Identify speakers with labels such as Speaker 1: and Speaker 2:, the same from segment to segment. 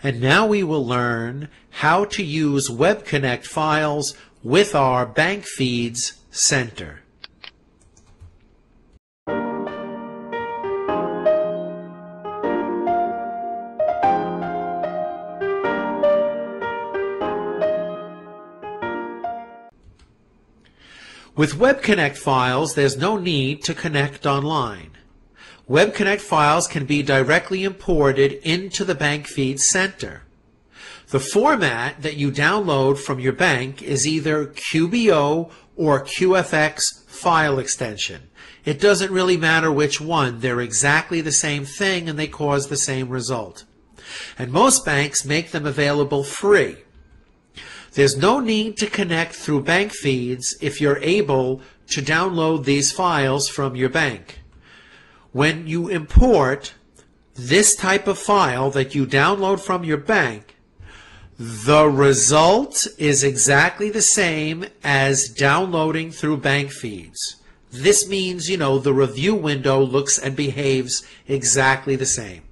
Speaker 1: And now we will learn how to use Webconnect files with our bank feeds center. With Webconnect files, there's no need to connect online. Webconnect files can be directly imported into the bank feed center. The format that you download from your bank is either QBO or QFX file extension. It doesn't really matter which one. They're exactly the same thing and they cause the same result. And most banks make them available free. There's no need to connect through bank feeds if you're able to download these files from your bank. When you import this type of file that you download from your bank, the result is exactly the same as downloading through bank feeds. This means, the review window looks and behaves exactly the same.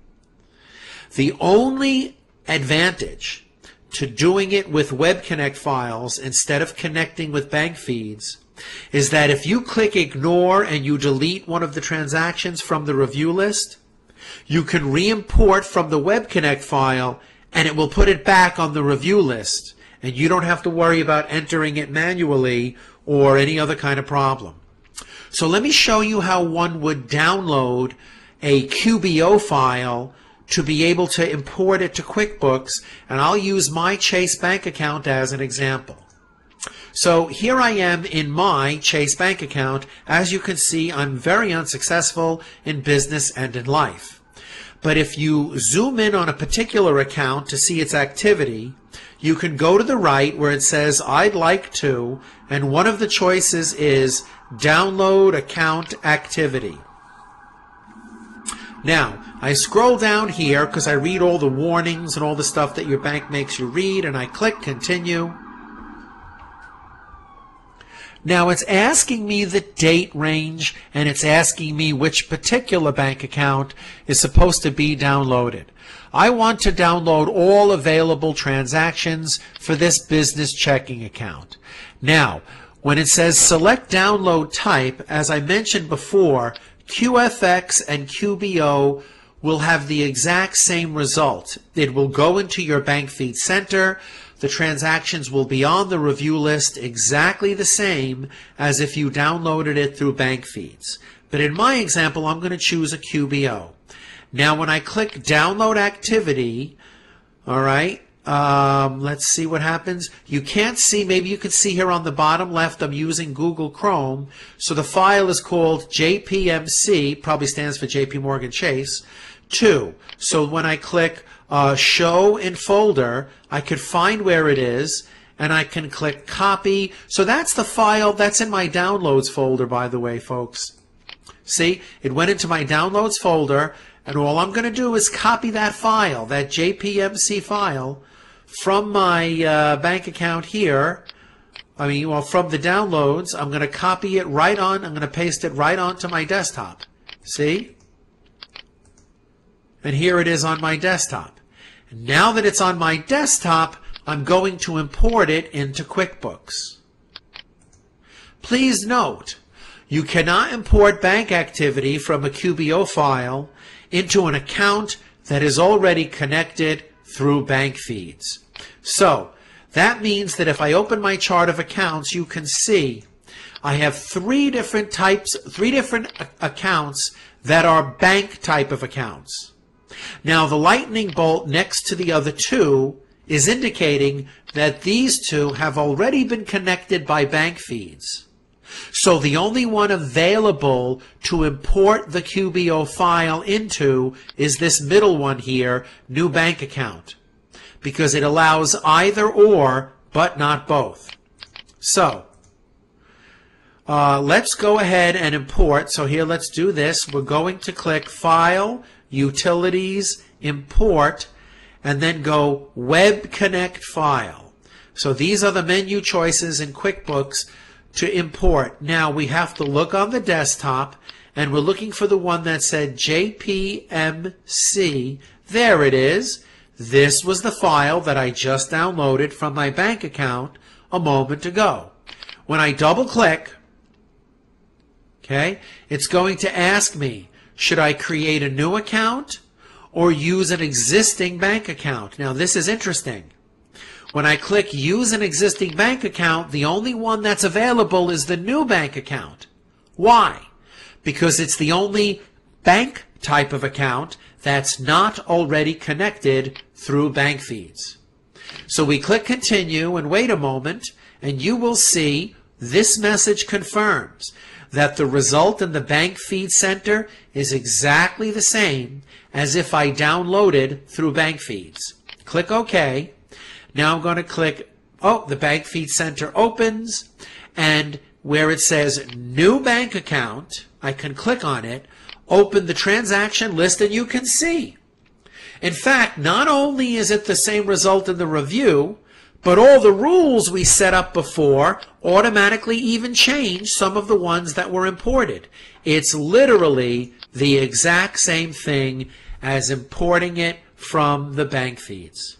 Speaker 1: The only advantage to doing it with Webconnect files instead of connecting with bank feeds is that if you click ignore and you delete one of the transactions from the review list, you can re-import from the Webconnect file and it will put it back on the review list, and you don't have to worry about entering it manually or any other kind of problem. So let me show you how one would download a QBO file to be able to import it to QuickBooks, and I'll use my Chase bank account as an example. So here I am in my Chase bank account. As you can see, I'm very unsuccessful in business and in life. But if you zoom in on a particular account to see its activity, you can go to the right where it says I'd like to, and one of the choices is download account activity. Now, I scroll down here because I read all the warnings and all the stuff that your bank makes you read, and I click continue. Now it's asking me the date range, and it's asking me which particular bank account is supposed to be downloaded. I want to download all available transactions for this business checking account. Now, when it says select download type, as I mentioned before, QFX and QBO will have the exact same result. It will go into your bank feed center. The transactions will be on the review list exactly the same as if you downloaded it through bank feeds. But in my example, I'm going to choose a QBO. Now when I click download activity, all right, let's see what happens. You can't see, maybe you can see here on the bottom left, I'm using Google Chrome. So the file is called JPMC, probably stands for JP Morgan Chase, 2. So when I click show in folder, I could find where it is, and I can click copy. So that's the file that's in my downloads folder, by the way, folks. See, it went into my downloads folder, and all I'm going to do is copy that file, that JPMC file, from my bank account here. From the downloads. I'm going to copy it right on. I'm going to paste it right onto my desktop. See? And here it is on my desktop. Now that it's on my desktop, I'm going to import it into QuickBooks. Please note, you cannot import bank activity from a QBO file into an account that is already connected through bank feeds. So that means that if I open my chart of accounts, you can see I have three different accounts that are bank type of accounts. Now the lightning bolt next to the other two is indicating that these two have already been connected by bank feeds. So the only one available to import the QBO file into is this middle one here, new bank account, because it allows either or, but not both. So let's go ahead and import. So here, let's do this. We're going to click File, Utilities, Import, and then go Webconnect File. So these are the menu choices in QuickBooks to import. Now we have to look on the desktop, and we're looking for the one that said JPMC. There it is. This was the file that I just downloaded from my bank account a moment ago. When I double click, okay, it's going to ask me, should I create a new account or use an existing bank account? Now this is interesting. When I click use an existing bank account, the only one that's available is the new bank account. Why? Because it's the only bank type of account that's not already connected through bank feeds. So we click continue and wait a moment, and you will see this message confirms that the result in the bank feed center is exactly the same as if I downloaded through bank feeds. Click OK. Now I'm going to click, oh, the bank feed center opens, and where it says new bank account, I can click on it, open the transaction list, and you can see. In fact, not only is it the same result in the review, but all the rules we set up before automatically even change some of the ones that were imported. It's literally the exact same thing as importing it from the bank feeds.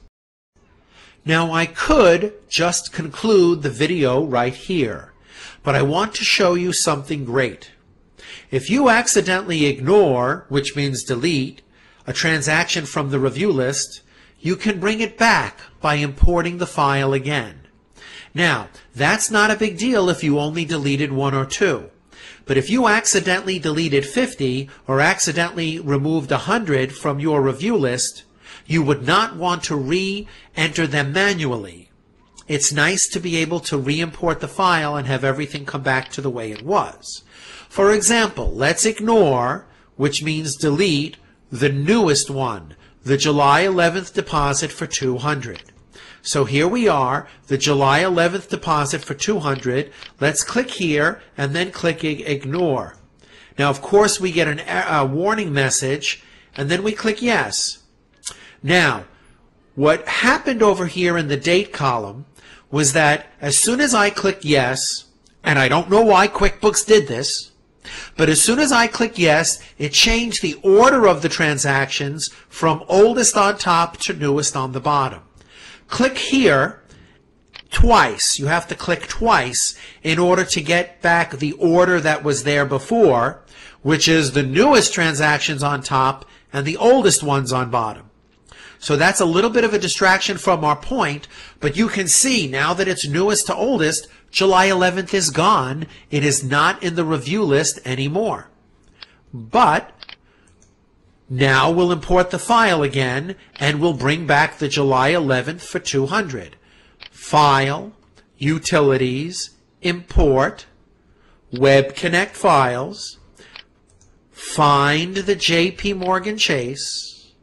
Speaker 1: Now I could just conclude the video right here, but I want to show you something great. If you accidentally ignore, which means delete, a transaction from the review list, you can bring it back by importing the file again. Now, that's not a big deal if you only deleted 1 or 2. But if you accidentally deleted 50 or accidentally removed 100 from your review list, you would not want to re-enter them manually. It's nice to be able to re-import the file and have everything come back to the way it was. For example, let's ignore, which means delete, the newest one, the July 11th deposit for $200. So here we are, the July 11th deposit for $200. Let's click here and then click ignore. Now, of course, we get a warning message, and then we click yes. Now, what happened over here in the date column was that as soon as I clicked yes, and I don't know why QuickBooks did this, but as soon as I clicked yes, it changed the order of the transactions from oldest on top to newest on the bottom. Click here twice. You have to click twice in order to get back the order that was there before, which is the newest transactions on top and the oldest ones on bottom. So that's a little bit of a distraction from our point, but you can see now that it's newest to oldest, July 11th is gone. It is not in the review list anymore. But now we'll import the file again, and we'll bring back the July 11th for $200. File, Utilities, Import, Webconnect Files, find the JP Morgan Chase,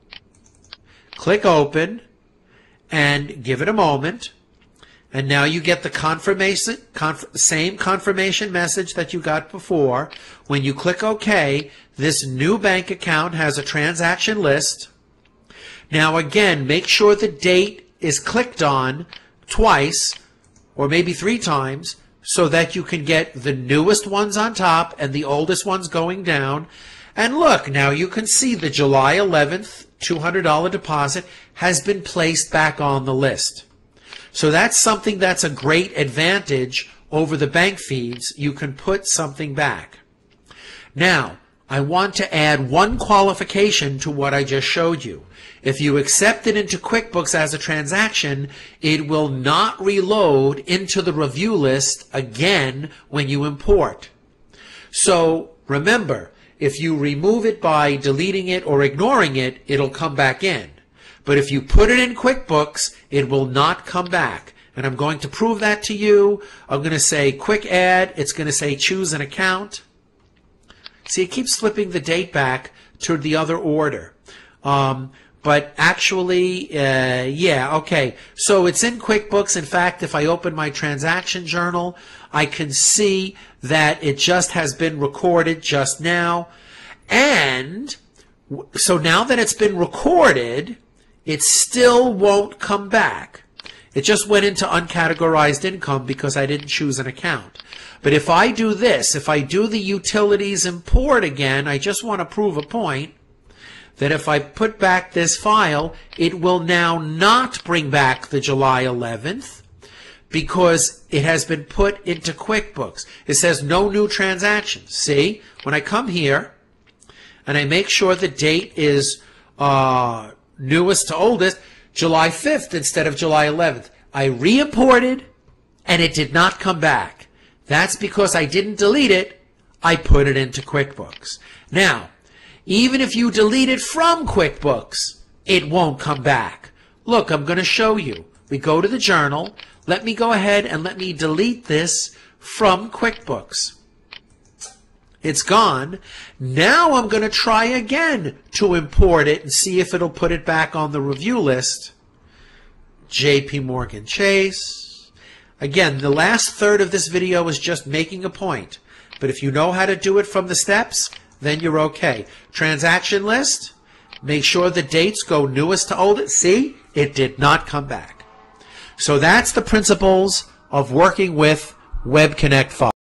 Speaker 1: click Open, and give it a moment. And now you get the same confirmation message that you got before. When you click OK, this new bank account has a transaction list. Now again, make sure the date is clicked on twice, or maybe 3 times, so that you can get the newest ones on top and the oldest ones going down. And look, now you can see the July 11th $200 deposit has been placed back on the list. So that's something that's a great advantage over the bank feeds. You can put something back. Now, I want to add one qualification to what I just showed you. If you accept it into QuickBooks as a transaction, it will not reload into the review list again when you import. So remember, if you remove it by deleting it or ignoring it, it'll come back in. But if you put it in QuickBooks, it will not come back. And I'm going to prove that to you. I'm going to say Quick Add. It's going to say Choose an Account. See, it keeps flipping the date back to the other order. But actually, yeah, okay. So it's in QuickBooks. In fact, if I open my transaction journal, I can see that it just has been recorded just now. And so now that it's been recorded, it still won't come back. It just went into uncategorized income because I didn't choose an account. But if I do this, if I do the utilities import again, I just want to prove a point, that if I put back this file, it will now not bring back the July 11th because it has been put into QuickBooks. It says no new transactions. See, when I come here and I make sure the date is newest to oldest, July 5th instead of July 11th, I re-imported and it did not come back. That's because I didn't delete it. I put it into QuickBooks. Now, even if you delete it from QuickBooks, it won't come back. Look, I'm going to show you. We go to the journal. Let me go ahead and let me delete this from QuickBooks. It's gone. Now I'm going to try again to import it and see if it'll put it back on the review list. JP Morgan Chase. Again, the last third of this video is just making a point. But if you know how to do it from the steps, then you're okay. Transaction list, make sure the dates go newest to oldest. See, it did not come back. So that's the principles of working with Webconnect files.